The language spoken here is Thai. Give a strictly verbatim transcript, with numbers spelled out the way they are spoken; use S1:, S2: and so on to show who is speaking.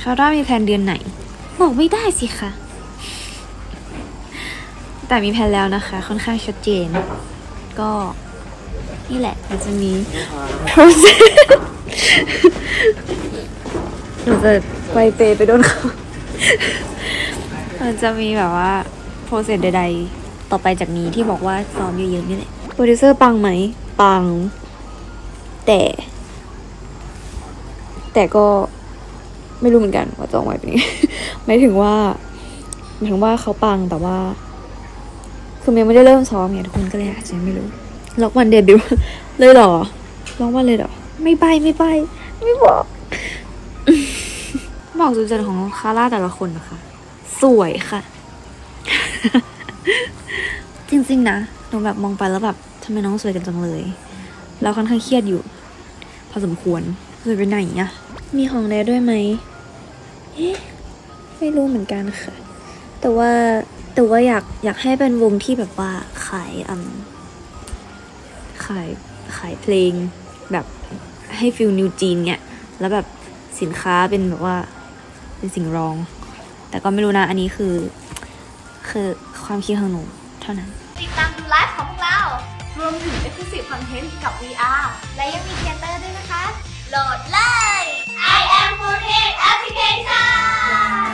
S1: ชาร่ามีแพลนเดือนไหนบอกไม่ได้สิคะแต่มีแพลนแล้วนะคะค่อนข้างชัดเจนก็นี่แหละมันจะมี process หนูจะไปเปไปโดนเขามันจะมีแบบว่า process ใดๆต่อไปจากนี้ที่บอกว่าซ้อมเยอะๆนี่แหละโปรดิวเซอร์ปังไหมปังแต่ แต่ก็ไม่รู้เหมือนกันว่าจะออกมาเป็นยังไงหมายถึงว่าหมายถึงว่าเขาปังแต่ว่าคือยังไม่ได้เริ่มซ้อมเนี่ยทุกคนก็เลยอาจจะไม่รู้ล็อกวันเดบิวต์เลยเหรอล็อกวันเลยเหรอไม่ไปไม่ไปไม่บอกบอกจุดเด่นของคาร่าแต่ละคนนะคะสวยค่ะ จริงๆนะหนูแบบมองไปแล้วแบบทำไมน้องสวยกันจังเลยเราค่อนข้างเครียดอยู่พอสมควรสวยไปไหนอะมีของแดด้วยไหมเอ๊ะไม่รู้เหมือนกันค่ะแต่ว่าแต่ว่าอยากอยากให้เป็นวงที่แบบว่าขายอืมขายขายเพลงแบบให้ฟิลนิวจีนเนี่ยแล้วแบบสินค้าเป็นแบบว่าเป็นสิ่งรองแต่ก็ไม่รู้นะอันนี้คือคือความคิดของหนูเท่านั้น
S2: ติดตามดูไลฟ์ของพวกเรารวมถึง Exclusive Content กับ วี อาร์ และยังมีเทเตอร์ด้วยนะคะโหลดเลย I am Foodhead Application